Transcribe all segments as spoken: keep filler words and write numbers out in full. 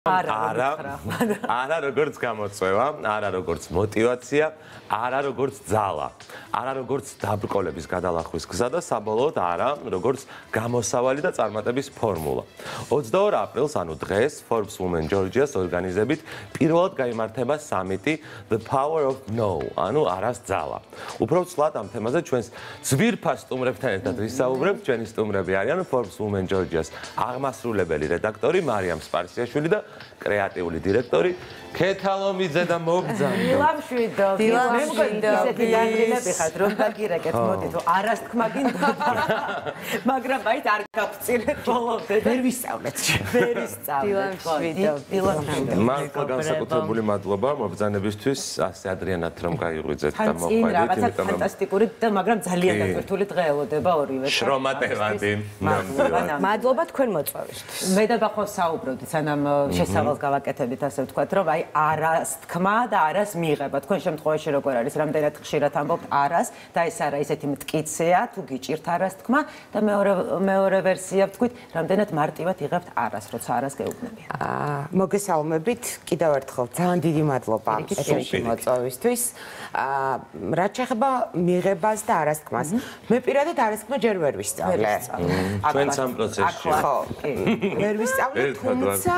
არა, არა როგორც გამოწვევა, არა როგორც მოტივაცია, არა როგორც ძალა, არა როგორც დაბრკოლების გადალახვის გზა და საბოლოოდ არა როგორც გამოსავალი და წარმატების ფორმულა. ოცდაორ აპრილს, ანუ დღეს, Forbes Women Georgia's ორგანიზებით პირველად გაიმართება სამიტი The Power of No, ანუ არას ძალა. Უფრო ცვლად ამ თემაზე ჩვენს ძვირფას სტუმრებთან ერთად ვისაუბრებთ. ჩვენი სტუმრები არიან Forbes Women Georgia's აღმასრულებელი რედაქტორი მარიამ სპარსიაშვილი და კრეატიული დირექტორი ქეთალომიძე და მობძანო. დილამშვიდო. დილამშვიდო. ისეთი დაგრინები ხართ, რომ დაგირეკეთ, მოდით, არას თქმა გინდა. მაგრამ აი არ გავწირეთ ბოლომდე. ვერ ვისწავლეთ. ვერ ვისწავლეთ. დილამშვიდო. დილამშვიდო. მართლა განსაკუთრებული მადლობა მობძანებისთვის, ასე ადრიანად რომ გაიღვიძეთ და მოყვებით. მოყვებით, იმიტომ რომ ფანტასტიკური და მაგრამ ძალიან გაკეთებული დღე ელოდება ორივე. შრომატევადი. მადლობა თქვენ მოწვევისთვის. მე და ბახო საუბრობთ, სანამ შესავალს გავაკეთებით, ასე ვთქვათ, რომ აი არას თქმა და არას მიღება. თქვენ შემთხვევაში როგორ არის, რამდენად ხშირად ამბობთ არას და ეს არა ისეთი მტკიცეა, თუ გიჭირთ არას თქმა და მეორე მეორე ვერსია ვთქვით, რამდენად მარტივად იღებთ არას, როცა არას გეუბნებიან. აა მოგესალმებით, კიდევ ერთხელ ძალიან დიდი მადლობა ეთერში მოწვევისთვის. აა რაც შეეხება მიღებას და არას თქმას, მე პირადად არას თქმა ჯერ ვერ ვისწავლე. ჩვენც ამ პროცესში. ხო, ვერ ვისწავლე, თუმცა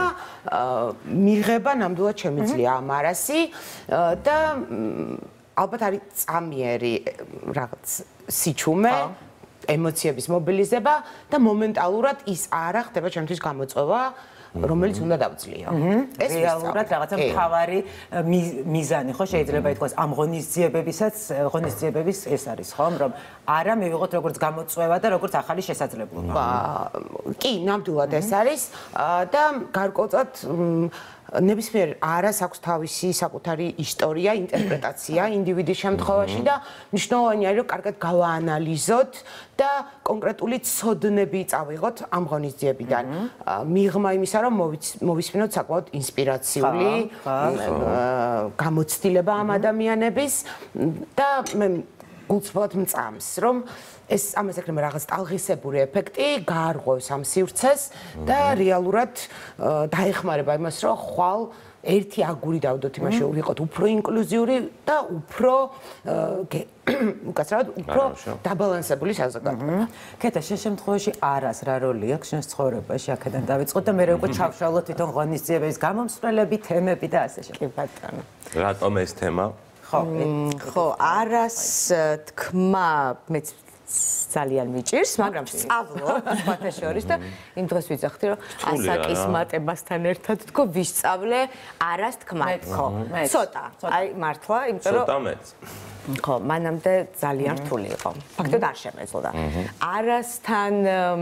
მიღება ნამდვილად შემიძლია ამ არასი და ალბათ არის წამიერი რაღაც სიჩუმე, ემოციების მობილიზება და მომენტალურად ის არა ხდება ჩემთვის გამოწვევა, რომელიც უნდა დავწლიო. ეს რეალურად რაღაცა მთავარი მიზანი ხო შეიძლება ითქვას ამ ღონისძიებებისაც, ღონისძიებების ეს არის ხო, რომ არა მივიღოთ როგორც გამოწვევა და როგორც ახალი შესაძლებლობა. კი, ნამდვილად ეს არის და გარკვეულწოდ ნებისმიერ არას აქვს თავისი საკუთარი ისტორია, ინტერპრეტაცია ინდივიდის შემთხვევაში და მნიშვნელოვანია რომ კარგად გავაანალიზოთ და კონკრეტული ცოდნები წავიღოთ ამ ღონისძიებიდან. მიღმა იმისა რომ მოვისმინოთ საკმაოდ ინსპირაციული გამოცდილება ამ ადამიანების და მე გულწრფელად მწამს რომ ეს ამას ეკრება რაღაც ტალღისებური ეფექტი გაარღვევს ამ სივრცეს და რეალურად დაეხმარება იმას რომ ხვალ ერთი აგური დავდოთ იმაში ვიყოთ უფრო ინკლუზიური და უფრო უკაცრავად უფრო დაბალანსებული საზოგადოება. კეთა შენ შემთხვევაში არას რა როლი აქვს შენს ცხოვრებაში აქედან დავიწყოთ და მე უკვე ჩავშალოთ თვითონ ღონისძიებების გამომსვლელები, თემები და ასე შემდეგ. კი ბატონო. რატომ ეს თემა? ხო, ხო, არას თქმა მეც ძალიან მიჭირს, მაგრამ სწავლობ სხვათა შორის და იმ დღეს ვიძახდი რომ ასაკის მატებასთან ერთად თქო ვისწავლე არას თქმა. ხო, ცოტა. აი მართლა, იმიტომ რომ ცოტა მეც. ხო, მანამდე ძალიან რთული იყო. ფაქტობრივად არ შემეძლო. არასთან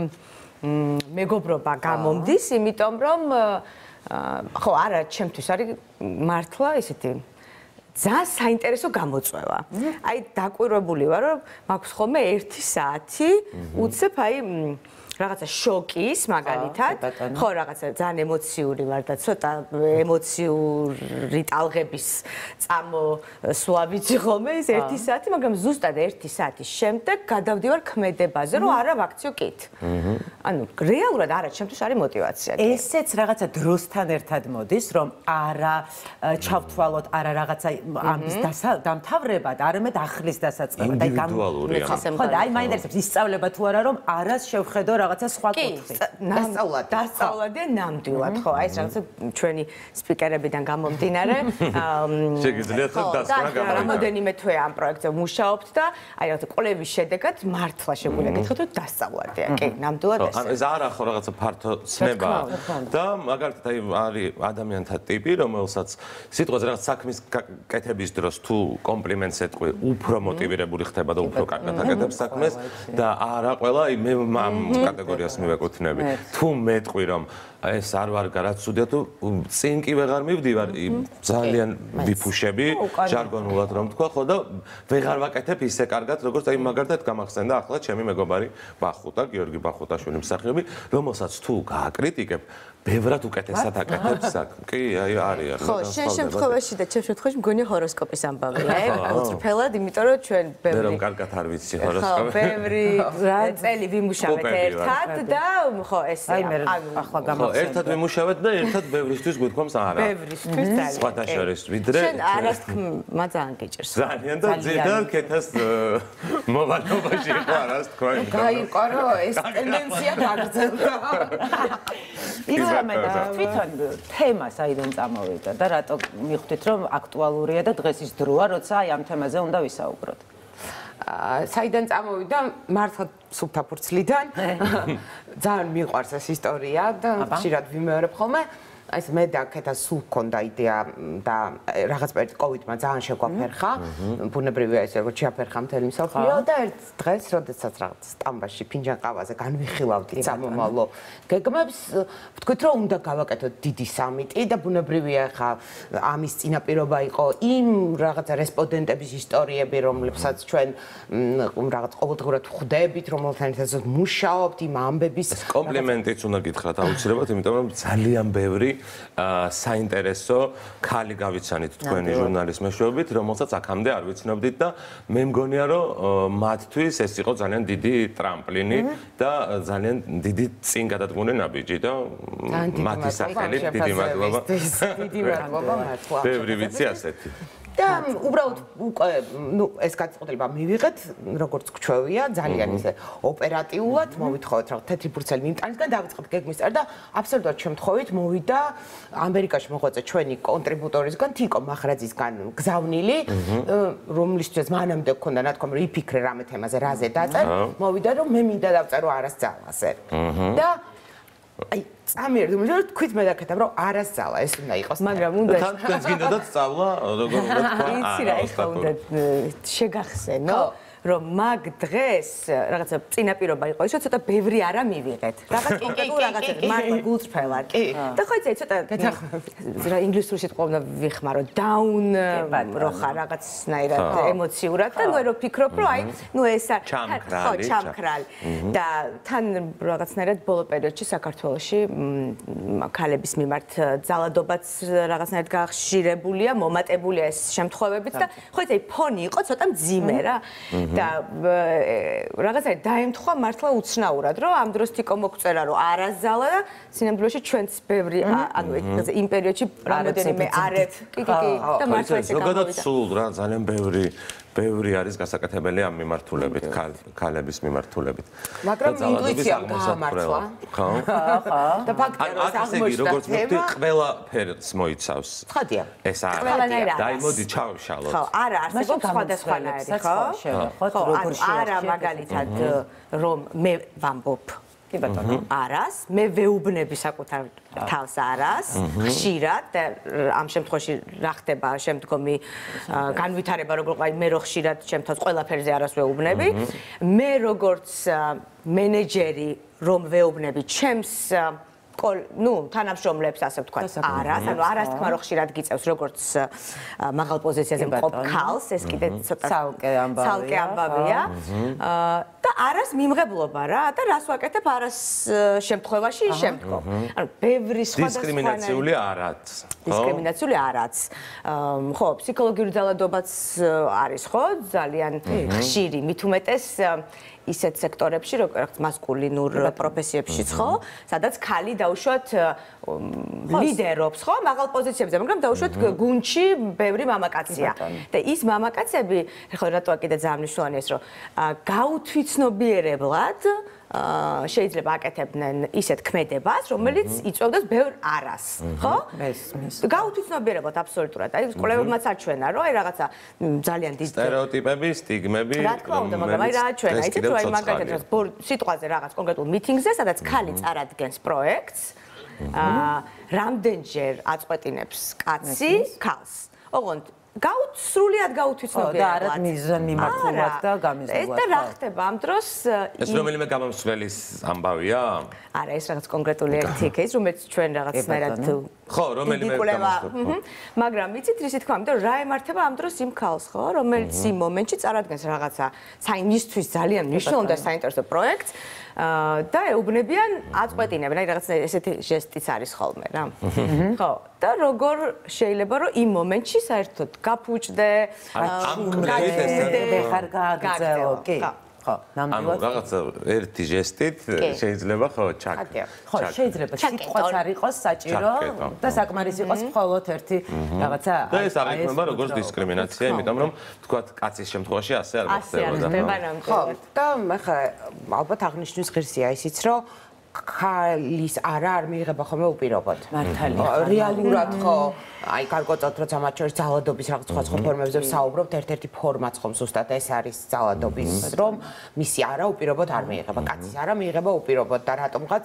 მეგობრობა გამომდის, იმიტომ რომ ხო, არა, ჩემთვის არის მართლა ისეთი ძალიან საინტერესო გამოწვევა. აი დაკვირვებული ვარ რომ მაქვს ხოლმე ერთი საათი უცებ აი რაღაცა შოკის მაგალითად ხო რაღაცა ძალიან ემოციური ვარ და ცოტა ემოციური ტალღების წამოსვლა ვიცი ხოლმე ეს ერთი საათი მაგრამ ზუსტად ერთი საათის შემდეგ გადავდივარ ქმედებაზე რომ არა ვაქციო კით. ანუ რეალურად არა ჩემთვის არის მოტივაცია. ესეც რაღაცა დროსთან ერთად მოდის რომ არა ჩავთვალოთ არა რაღაცა ამის დამთავრება და არამედ ახლის დასაწყება და ინდივიდუალურია. ხო და აი მაინტერესებს ისწავლება თუ არა რომ არას შევხედო რაღაცა სხვა კუთხით. დასწავლად, დასწავლად და ნამდვილად, ხო, აი ეს რაღაცა ჩვენი სპიკერებიდან გამომდინარე. შეგიძლიათ რომ დასკვნა გამოვიდა. რამოდენიმე თვე ამ პროექტზე ვმუშაობთ და აი რაღაცა კოლების შედეგად მართლა შეგვიძლია გითხრათ რომ დასწავლადია. კი, ნამდვილად ეს. ანუ ეს არა ხო რაღაცა ფართო ცნება და მაგალითად აი არის ადამიანთა ტიპი, რომელსაც სიტყვაზე რაღაც საქმის კეთების დროს თუ კომპლიმენტს ეტყვი, უფრო მოტივირებული ხდება და უფრო კარგად აკეთებს საქმეს და არა ყველა აი მე ამ კატეგორიას მივეკუთვნები. თუ მეტყვი რომ ეს არ ვარ გარაცუდია თუ წინ კი ვეღარ მივდივარ ძალიან ვიფუშები ჟარგონულად რომ თქვა ხო და ვეღარ ვაკეთებ ისე კარგად როგორც აი მაგალითად გამახსენდა ახლა ჩემი მეგობარი ბახუტა გიორგი ბახუტაშვილი მსახიობი რომელსაც თუ გააკრიტიკებ ბევრად უკეთესად აკეთებს აქ. კი, აი არის. ხო, შენ შემთხვევაში და ჩემ შემთხვევაში მგონი ჰოროსკოპის ამბავია, გულწრფელად, იმიტომ რომ ჩვენ ბევრი მე რომ კარგად არ ვიცი ჰოროსკოპი. ხო, ბევრი წელი ვიმუშავეთ ერთად და ხო, ეს აი მე ახლა ხო, ერთად ვიმუშავეთ და ერთად ბევრისთვის გვითქვამს არა. ბევრისთვის ძალიან. სხვათა შორის ვიდრე შენ არასთქმა ძალიან გიჭირს. ძალიან და ძალიან კეთას მოვანობაში იყო არასთქმა. გაიყვარო ეს ტენდენცია გაგრძელდა. ირამედა თვითონ თემა საიდან წამოვიდა და რატო მიხვდით რომ აქტუალურია და დღეს ის დროა როცა აი ამ თემაზე უნდა ვისაუბროთ. საიდან წამოვიდა მართლა სუფთაფურცლიდან ძალიან მიყვარს ეს ისტორია და ხშირად ვიმეორებ ხოლმე აი ეს მე და კეთა სულ ქონდა იდეა და რაღაც პერიოდში კოვიდმა ძალიან შეგვაფერხა ბუნებრივია ეს როგორც შეაფერხა მთელი მსოფლიო და ერთ დღეს როდესაც რაღაც სტამბაში ფინჯან ყავაზე განვიხილავდით სამომავლო გეგმებს ვთქვით რომ უნდა გავაკეთოთ დიდი სამიტი და ბუნებრივია ხა ამის წინაპირობა იყო იმ რაღაცა რესპონდენტების ისტორიები რომლებსაც ჩვენ რაღაც ყოველდღურად ვხვდებით რომელთან ერთად მუშაობთ იმ ამბების კომპლიმენტიც უნდა გითხრათ აუცილებლად იმიტომ რომ ძალიან ბევრი საინტერესო ქალი გავიცანით თქვენი ჟურნალის მეშვეობით, რომელსაც აქამდე არ ვიცნობდით და მე მგონია რომ მათთვის ეს იყო ძალიან დიდი ტრამპლინი და ძალიან დიდი წინ გადადგმული ნაბიჯი და მათი სახელით დიდი მადლობა. დიდი მადლობა მართლა. ბევრი ვიცი ასეთი. და უბრალოდ უკვე ნუ ეს გადაწყვეტილება მივიღეთ როგორც გვჩვევია ძალიან ისე ოპერატიულად მოვითხოვეთ რა თეთრი ფურცელი მიმტანისგან დავიწყეთ გეგმის წარ და აბსოლუტურად შემთხვევით მოვიდა ამერიკაში მოღვაწე ჩვენი კონტრიბუტორისგან თიკო მახრაძისგან გზავნილი რომლისთვის მანამდე გქონდა ნათქვამი რომ იფიქრე რამე თემაზე რაზე დაწერ მოვიდა რომ მე მინდა დავწერო არას ძალაზე და აი წამიერდი რომ თქვით მე დაკეთებ რომ არასწალა ეს უნდა იყოს მაგრამ უნდა თან თქვენს გინდათ სწავლა როგორ უნდა თქვა იცი რა ეხლა უნდა შეგახსენო რომ მაგ დღეს რაღაცა წინაპირობა იყო ის რომ ცოტა ბევრი არა მივიღეთ რაღაც კონკრეტულ რაღაცებს მართლა გულწრფელად და ხო იცი ცოტა რა ინგლისური სიტყვა უნდა ვიხმარო down რო ხარ რაღაცნაირად ემოციურად და ნუ რო ფიქრობ რომ აი ნუ ეს ხო ჩამქრალი და თან რაღაცნაირად ბოლო პერიოდში საქართველოში ქალების მიმართ ძალადობაც რაღაცნაირად გაახშირებულია მომატებულია ეს შემთხვევებიც და ხო იცი ფონი იყო ცოტა მძიმე რა და რაღაცა დაემთხვა მართლა უცნაურად რომ ამ დროს თიკო მოგწერა რომ არაზალა და სინამდვილეში ჩვენც ბევრი ანუ იმ პერიოდში რამოდენიმე არეთ კი კი კი და მართლა ესე ზოგადად სულ რა ძალიან ბევრი ბევრი არის გასაკეთებელი ამ მიმართულებით ქალების მიმართულებით მაგრამ ინტუიცია გამართლა ხო ხო და ფაქტია რომ აღმოჩნდა როგორც მოვთი ყველა ფერს მოიცავს ცხადია ეს არის დაიმოდი ჩავშალოთ ხო არა არსებობს სხვადასხვანაირი ხო ხო არა მაგალითად რომ მე ვამბობ კი ბატონო არას მე ვეუბნები საკუთარ თავს არას ხშირად და ამ შემთხვევაში რა ხდება შემდგომი განვითარება როგორ აი მე რო ხშირად ჩემთვის ყველაფერზე არას ვეუბნები მე როგორც მენეჯერი რომ ვეუბნები ჩემს ნუ თანამშრომლებს ასე ვთქვათ არას ანუ არას თქმა რომ ხშირად გიწევს როგორც მაღალ პოზიციაზე მყოფ ქალს ეს კიდე ცოტა ცალკე ამბავია ცალკე ამბავია და არას მიმღებლობა რა და რას ვაკეთებ არას შემთხვევაში შემდგომ ანუ ბევრი სხვადასხვა დისკრიმინაციული არაც დისკრიმინაციული არაც ხო ფსიქოლოგიური ძალადობაც არის ხო ძალიან ხშირი მით უმეტეს ისეთ სექტორებში, როგორც მასკულინურ პროფესიებშიც, ხო? სადაც ქალი დაუშვათ ლიდერობს, ხო? მაღალ პოზიციებზე, მაგრამ დაუშვათ გუნდში ბევრი მამაკაცია. და ის მამაკაცები, ხო, რატოა კიდე ძალიან მნიშვნელოვანი ეს, რომ გაუთვითცნობიერებლად შეიძლება აკეთებდნენ ისეთ ქმედებას, რომელიც იწვევდეს ბევრ არას, ხო? გაუთვითცნობიერებლად აბსოლუტურად. აი, კვლევებმაც აჩვენა, რომ აი რაღაცა ძალიან დიდი სტერეოტიპები, სტიგმები, რა თქმა უნდა, მაგრამ აი რა აჩვენა, იცით რომ აი მაგალითად სიტყვაზე რაღაც კონკრეტულ მიტინგზე, სადაც ქალი წარადგენს პროექტს, აა რამდენჯერ აწყვეტინებს კაცი ქალს. ოღონდ გაუცრულიად გაუთვითნობიერებლად. და არა მიზან მიმართულად და გამიზნულად. ეს და რა ხდება ამ დროს? ეს რომელიმე გამომცვლის ამბავია? არა, ეს რაღაც კონკრეტული ერთი кейს, რომელიც ჩვენ რაღაცნაირად ხო, რომელიმე გამოსვლა. მაგრამ იცით რისი თქვა, იმიტომ რა ემართება ამ დროს იმ ქალს, ხო, რომელიც იმ მომენტში წარადგენს რაღაცა საინისთვის ძალიან მნიშვნელოვან და საინტერესო პროექტს და ეუბნებიან აწყვეტინებენ, აი რაღაც ესეთი ჟესტიც არის ხოლმე რა. ხო, და როგორ შეიძლება რომ იმ მომენტში საერთოდ გაფუჭდე, ამ კრედიტს ხარ გააგრძელო, კი. ხო, ნამდვილად. ანუ რაღაცა ერთი ჟესტით შეიძლება ხო ჩაკ. ხო, შეიძლება სიტყვაც არ იყოს საჭირო და საკმარის იყოს მხოლოდ ერთი რაღაცა. და ეს არ იქნება როგორც დისკრიმინაცია, იმიტომ რომ თქვათ კაცის შემთხვევაში ასე არ მოხდებოდა. ხო, და ახლა ალბათ აღნიშნვის ღირსია ისიც, რომ ქალის არა არ მიიღება ხოლმე უპირობოდ. მართალია. რეალურად ხო, აი გარკვეულად როცა მათ შორის ძალადობის რაღაც სხვა სხვა ფორმებზე ვსაუბრობთ, ერთ-ერთი ფორმაც ხომ ზუსტად ეს არის ძალადობის, რომ მისი არა უპირობოდ არ მიიღება, კაცის არა მიიღება უპირობოდ და რატომღაც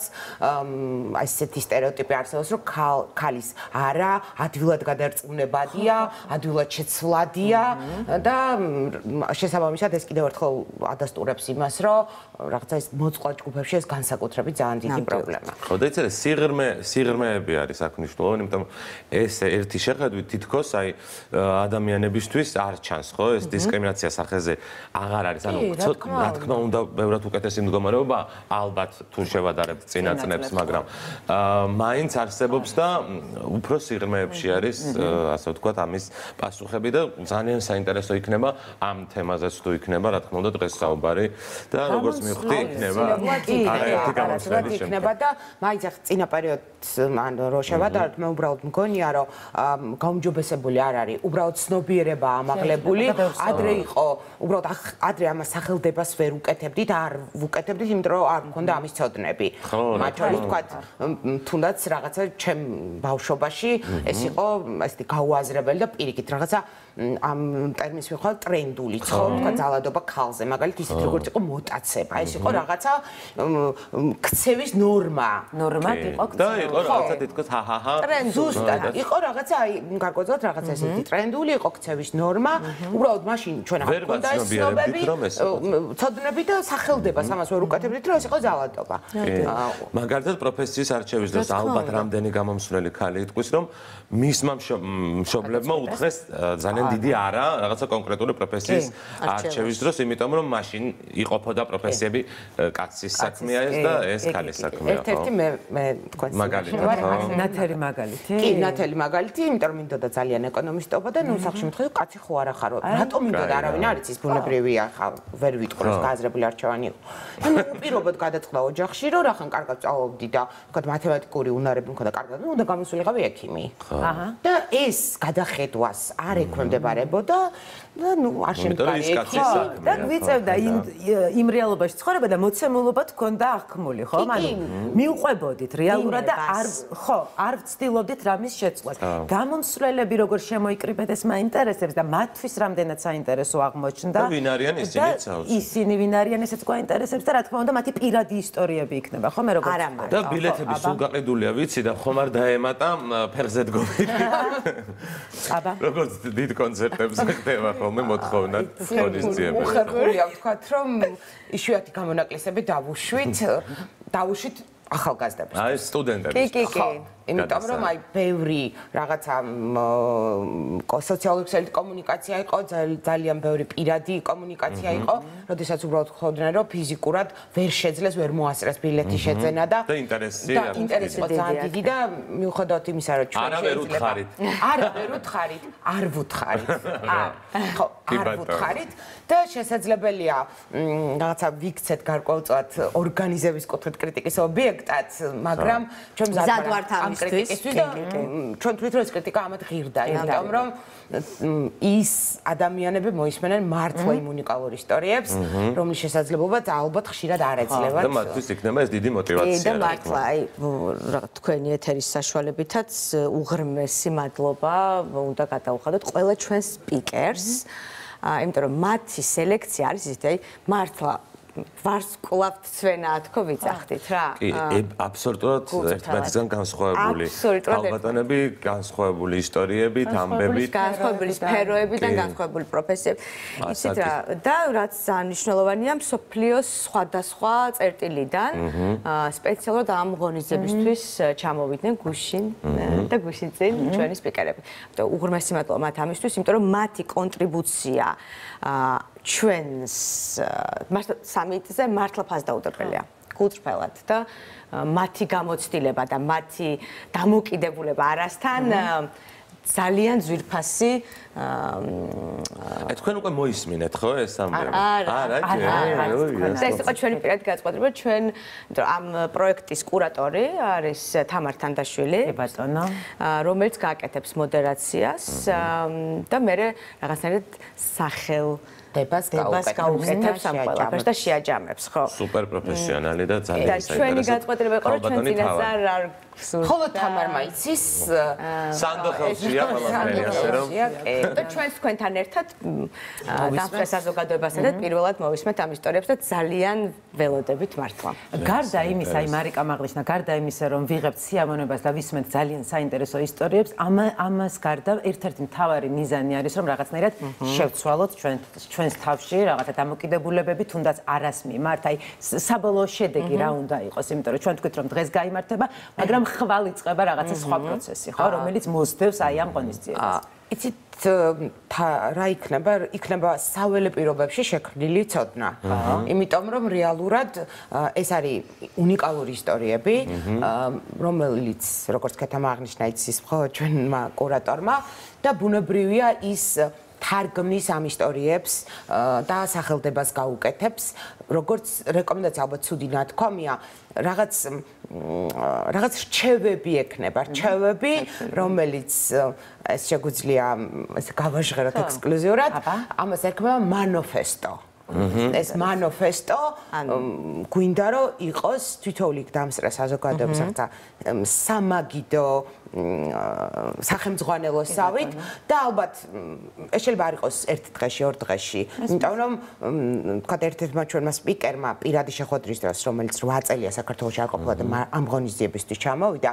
აი ესეთი სტერეოტიპი არსებობს, რომ ქალის არა ადვილად გადარწმუნებადია, ადვილად შეცვლადია და შესაბამისად ეს კიდევ ერთხელ ადასტურებს იმას, რომ რაღაცა ეს მოწყვა ჯგუფებში ეს განსაკუთრებით ძალიან დიდი პრობლემა. ხო, და იცი, სიღრმე, სიღრმეები არის აქ მნიშვნელოვანი, იმიტომ ეს ერთი შეხედვით თითქოს აი ადამიანებისთვის არ ჩანს, ხო, ეს დისკრიმინაცია სახეზე აღარ არის. ანუ რა თქმა უნდა, ბევრად უკეთესი მდგომარეობა, ალბათ თუ შევადარებთ წინაწნებს, მაგრამ მაინც არსებობს და უფრო სიღრმეებში არის, ასე ვთქვათ, ამის პასუხები და ძალიან საინტერესო იქნება ამ თემაზეც თუ იქნება, რა თქმა უნდა, დღეს საუბარი და როგორც მივხვდი, იქნება არაერთი გამოცდები იქნება და მაინც ახ წინა პერიოდს ან რო შევადარებთ, მე უბრალოდ მგონია, რომ გაუმჯობესებული არ არის, უბრალოდ ცნობიერება ამაღლებული, ადრე იყო, უბრალოდ ადრე ამ სახელდებას ვერ უკეთებდით, არ ვუკეთებდით, იმიტომ რომ არ მქონდა ამის ცოდნები. მათ შორის თქვათ, თუნდაც რაღაცა ჩემ ბავშვობაში ეს იყო ესეთი გაუაზრებელი და პირიქით რაღაცა ამ ტერმინს ვიხვალ ტრენდული, ხო, თქვა ძალადობა ქალზე, მაგალითად ისეთ როგორც იყო მოტაცება, ეს იყო რაღაცა ქცევის ნორმა. ნორმა იყო ქცევა. და იყო რაღაცა თითქოს ჰაჰაჰა. ზუსტად იყო რაღაცა აი გარკვეულად რაღაცა ესეთი ტრენდული იყო ქცევის ნორმა. უბრალოდ მაშინ ჩვენ არ გვქონდა ეს ცნობები, ცოდნები და სახელდება ამას ვერ უკეთებდით, რომ ეს იყო ძალადობა. მაგალითად პროფესიის არჩევის დროს ალბათ რამდენი გამომსვლელი ქალი იტყვის, რომ მისმა მშობლებმა უთხრეს ძალიან დიდი არა რაღაცა კონკრეტული პროფესიის არჩევის დროს, იმიტომ რომ მაშინ იყოფოდა პროფესიები კაცის საქმეა ეს და ეს ქალის საქმეა. ერთ-ერთი მე მე თქვენ მაგალითად ნათელი მაგალითი? კი, ნათელი მაგალითი, იმიტომ რომ მინდოდა ძალიან ეკონომისტობა და ნუ სახში მithქვი, კაცი ხო არა ხარო. რატომ მინდოდა არავინ არ იცის, ბუნებრივია ხა, ვერ ვიტყვი რომ გააზრებული არჩევანი იყო. და ნუ პირობად გადაწყდა ოჯახში, რომ რახან კარგად სწავლობდი და თქვა მათემატიკური უნარები მქონდა კარგად, ნუ უნდა გამოსულიყავი ექიმი. აჰა. და ეს გადახედვას არ ექვემდებარებოდა და ნუ არ შემდგარი ექიმი. და გვიწევდა იმ რეალობაში ცხოვრება და მოცემულობა თქონდა აღქმული, ხო? ანუ მიუყვებოდით რეალურად და არ ხო, არ ვცდილობდით რამის შეცვლას. გამომსვლელები როგორ შემოიკრიბეთ ეს მაინტერესებს და მათთვის რამდენად საინტერესო აღმოჩნდა. და ვინ არიან ისინიც? ისინი ვინ არიან, ესეც გვაინტერესებს და რა თქმა უნდა მათი პირადი ისტორიები იქნება, ხო? მე როგორ არა, და ბილეთები სულ გაყიდულია, ვიცი და ხომ არ დაემატა ფერზე დგომით. აბა. როგორც დიდ კონცერტებზე ხდება ხოლმე მოთხოვნად ღონისძიებები. უხერხულია ვთქვათ, რომ იშვიათი გამონაკლისები დავუშვით, დავუშვით ახალგაზრდებს. აი სტუდენტებს. კი, კი, კი. იმიტომ რომ აი ბევრი რაღაცა სოციალური ქსელით კომუნიკაცია იყო, ძალიან ბევრი პირადი კომუნიკაცია იყო, როდესაც უბრალოდ ხვდნენ რომ ფიზიკურად ვერ შეძლეს, ვერ მოასწრეს ბილეთის შეძენა და და ინტერესი და ინტერესი იყო ძალიან დიდი და მიუხედავად იმისა, რომ ჩვენ არა ვერ უთხარით. არა ვერ უთხარით, არ ვუთხარით. ხო, არ ვუთხარით და შესაძლებელია რაღაცა ვიქცეთ გარკვეულწილად ორგანიზების კუთხით კრიტიკის ობიექტად, მაგრამ ჩვენ მზად ვართ ამ კრიტიკისთვის და ჩვენ თვითონ რომ ეს კრიტიკა ამათ ღირდა, იმიტომ რომ ის ადამიანები მოისმენენ მართლა იმ უნიკალურ ისტორიებს, რომლის შესაძლებლობაც ალბათ ხშირად არ ეძლევათ. და მათთვის იქნება ეს დიდი მოტივაცია. და მართლა, აი, რაღაც თქვენი ეთერის საშუალებითაც უღრმესი მადლობა უნდა გადაუხადოთ ყველა ჩვენ სპიკერს, იმიტომ რომ მათი სელექცია არის ისეთი, აი, მართლა ვარსკვლავთ ცვენა თქო ვიცახდით რა. კი, აბსოლუტურად ერთმანეთისგან განსხვავებული. ქალბატონები, განსხვავებული ისტორიებით, ამბებით, განსხვავებული სფეროებიდან, განსხვავებული პროფესიები. იცით რა, და რაც მნიშვნელოვანია, მსოფლიოს სხვადასხვა წერტილიდან სპეციალურად ამ ღონისძიებისთვის ჩამოვიდნენ გუშინ და გუშინ წინ ჩვენი სპიკერები. უღრმესი მადლობა მათ ამისთვის, იმიტომ რომ მათი კონტრიბუცია ჩვენს სამიტზე მართლა ფასდაუდებელია კულტურულად და მათი გამოცდილება და მათი დამოკიდებულება არასთან ძალიან ძვირფასი აი თქვენ უკვე მოისმინეთ ხო ეს ამბები? არა, არა. ეს იყო ჩვენი პირადი გაწყვეტილება, ჩვენ ამ პროექტის კურატორი არის თამარ თანდაშვილი, ბატონო, რომელიც გააკეთებს მოდერაციას და მე რაღაცნაირად სახელ დებას გაუკეთებს ამ ყველაფერს და შეაჯამებს, ხო? სუპერ პროფესიონალი და ძალიან საინტერესო. და ჩვენი გაწყვეტილება იყო, რომ ჩვენ წინასწარ არ ხოლო თამარმა იცის სანდო ხელშია ყველაფერი ასე რომ და ჩვენს თქვენთან ერთად დამსწრე საზოგადოებასთან და პირველად მოვისმენთ ამ ისტორიებს და ძალიან ველოდებით მართლა. გარდა იმისა, აი მარიკა მაღლიშნა, გარდა იმისა, რომ ვიღებთ სიამოვნებას და ვისმენთ ძალიან საინტერესო ისტორიებს, ამას გარდა ერთ-ერთი მთავარი მიზანი არის, რომ რაღაცნაირად შევცვალოთ ჩვენ ჩვენს თავში რაღაცა დამოკიდებულებები, თუნდაც არას მიმართ, აი საბოლოო შედეგი რა უნდა იყოს, იმიტომ რომ ჩვენ თქვით, რომ დღეს გაიმართება, მაგრამ ხვალ იწყება რაღაცა სხვა პროცესი, ხო, რომელიც მოსდევს აი ამ ღონისძიებას. იცით რა იქნება? იქნება საველე პირობებში შექმნილი ცოდნა. იმიტომ რომ რეალურად ეს არის უნიკალური ისტორიები, რომელიც როგორც ქეთამა აღნიშნა იცის ხო ჩვენმა კურატორმა და ბუნებრივია ის თარგმნის ამ ისტორიებს და სახელდებას გაუკეთებს, როგორც რეკომენდაცია ალბათ ცუდი ნათქვამია, რაღაც რაღაც რჩევები ექნება, რჩევები, რომელიც ეს შეგვიძლია ესე გავაჟღეროთ ექსკლუზიურად, ამას ერქვა მანიფესტო. ეს მანიფესტო გვინდა რომ იყოს თითოეული დამსწრე საზოგადოების რაღაცა სამაგიდო სახელმძღვანელოსავით და ალბათ ეს შეიძლება არ იყოს ერთ დღეში, ორ დღეში. იმიტომ რომ თქვა ერთ-ერთმა ჩვენმა სპიკერმა პირადი შეხვედრის დროს, რომელიც რვა წელია საქართველოში არ ყოფილა და ამ ღონისძიებისთვის ჩამოვიდა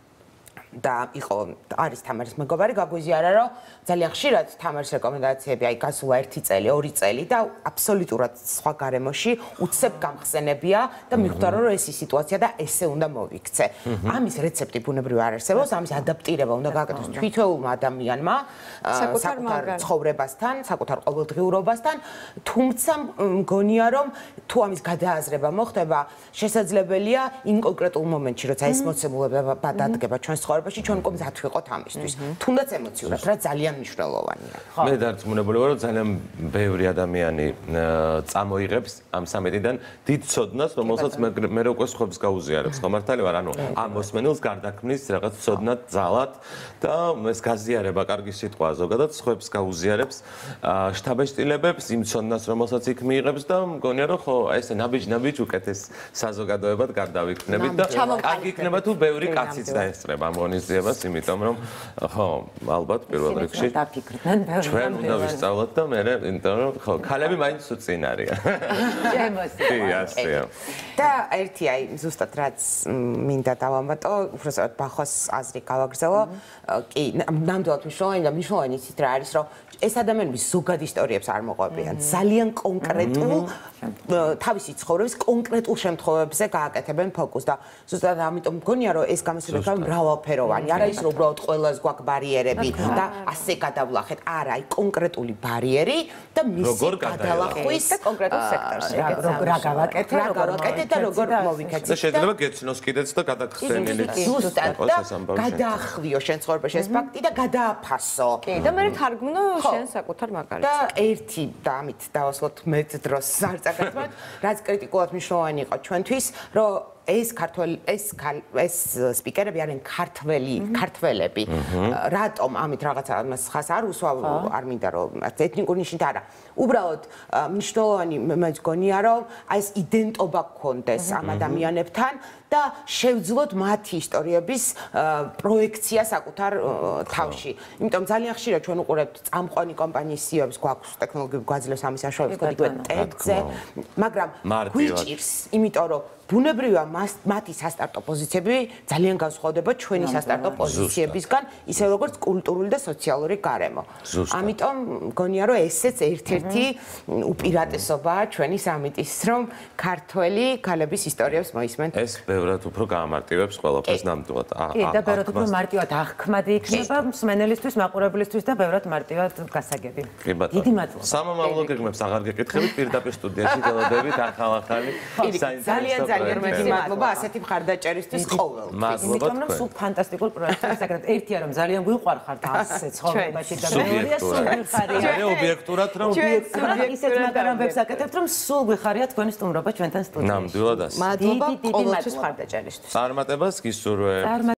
და იყო არის თამარის მეგობარი, გაგვიზიარა რომ ძალიან ხშირად თამარის რეკომენდაციები აი გასულა ერთი წელი, ორი წელი და აბსოლუტურად სხვა გარემოში უცებ გამხსენებია და მიხვდა რომ ეს ის სიტუაცია და ესე უნდა მოვიქცე. ამის რეცეპტი ბუნებრივ არ არსებობს, ამის ადაპტირება უნდა გააკეთოს თითოეულმა ადამიანმა საკუთარ ცხოვრებასთან, საკუთარ ყოველდღიურობასთან, თუმცა მგონია რომ თუ ამის გადააზრება მოხდება, შესაძლებელია იმ კონკრეტულ მომენტში, როცა ეს მოცემულობა დადგება ჩვენს ცხოვრებაში, ჩვენ უკვე მზად ვიყოთ ამისთვის. თუნდაც ემოციურად, რა ძალიან მნიშვნელოვანია. მე დარწმუნებული ვარ, რომ ძალიან ბევრი ადამიანი წამოიღებს ამ სამედიდან დიდ ცოდნას, რომელსაც მე რო უკვე სხვებს გაუზიარებს. ხო მართალი ვარ, ანუ ამ მოსმენელს გარდაქმნის რაღაც ცოდნა ძალად და ეს გაზიარება კარგი სიტყვა ზოგადად სხვებს გაუზიარებს, შთაბეჭდილებებს იმ ცოდნას, რომელსაც იქ მიიღებს და მგონია რომ ხო, ესე ნაბიჯ-ნაბიჯ უკეთეს საზოგადოებად გარდავიქნებით და კარგი იქნება თუ ბევრი კაციც დაესწრება ამ ღონისძიებას, იმიტომ რომ ხო, ალბათ პირველ რიგში ჩვენ უნდა ვისწავლოთ და მე იმიტომ რომ ხო, ქალები მაინც უწინ არიან. კი, ასეა. და ერთი აი ზუსტად რაც მინდა დავამბატო, უბრალოდ ბახოს აზრი გავაგრძელო. კი, ნამდვილად მნიშვნელოვანი და მნიშვნელოვანი ისიც რა არის, რომ ეს ადამიანები ზოგად ისტორიებს არ მოყვებიან. ძალიან კონკრეტულ თავისი ცხოვრების კონკრეტულ შემთხვევებზე გააკეთებენ ფოკუსს და ზუსტად ამიტომ მგონია რომ ეს გამოსვლები მრავალფეროვანი. არა ის რომ უბრალოდ ყველას გვაქვს ბარიერები და ასე გადავლახეთ. არა, აი კონკრეტული ბარიერი და მისი გადალახვის და კონკრეტულ სექტორში. რა გავაკეთე, რა გავაკეთე და როგორ მოვიქეცი. და შეიძლება გეცნოს კიდეც და გადაგხსენილი. ზუსტად და გადაახვიო შენ ცხოვრებაში ეს ფაქტი და გადააფასო. კი, და მე თარგმნო შენ საკუთარ მაგალითს. და ერთი და ამით დავასრულოთ მეტ დროს არ წაგაცმოთ, რაც კრიტიკულად მნიშვნელოვანი იყო ჩვენთვის, რომ ეს ქართველი ეს ეს სპიკერები არიან ქართველი, ქართველები. რატომ ამით რაღაცა მას ხას არ უსვავ, არ მინდა რომ ეთნიკური ნიშნით არა. უბრალოდ მნიშვნელოვანი მე მგონია რომ აი ეს იდენტობა გქონდეს ამ ადამიანებთან და შევძლოთ მათი ისტორიების პროექცია საკუთარ თავში. იმიტომ ძალიან ხშირად ჩვენ უყურებთ წამყვანი კომპანიის სი ი ო-ებს გვაქვს ტექნოლოგიები გვაძლევს ამის საშუალებას კოდიკო ტექზე, მაგრამ გვიჭირს, იმიტომ რომ ბუნებრივია მათი სასტარტო პოზიციები ძალიან განსხვავდება ჩვენი სასტარტო პოზიციებისგან, ისე როგორც კულტურული და სოციალური გარემო. ამიტომ მგონია რომ ესეც ერთ-ერთი უპირატესობაა ჩვენი სამიტის, რომ ქართველი ქალების ისტორიებს მოისმენთ. ეს ბევრად უფრო გაამარტივებს ყველაფერს ნამდვილად. კი, და ბევრად უფრო მარტივად აღქმადი იქნება მსმენელისთვის, მაყურებლისთვის და ბევრად მარტივად გასაგები. დიდი მადლობა. სამომავლო გეგმებს აღარ გეკითხებით, პირდაპირ სტუდიაში გელოდებით ახალ-ახალი ძალიან ძალიან მეტი მადლობა ასეთი მხარდაჭერისთვის ყოველთვის. მადლობა იმიტომ რომ სულ ფანტასტიკურ პროექტებს აკეთებთ. ერთია რომ ძალიან გვიყვარხართ ასე ცხოვრებაში და მეორეა სულ გვიხარია. ძალიან ობიექტურად რომ ისეთ მაგარამებს აკეთებთ რომ სულ გვიხარია თქვენი სტუმრობა ჩვენთან სტუდიაში. ნამდვილად ასე. მადლობა ყოველთვის მხარდაჭერისთვის. წარმატებას გისურვებ.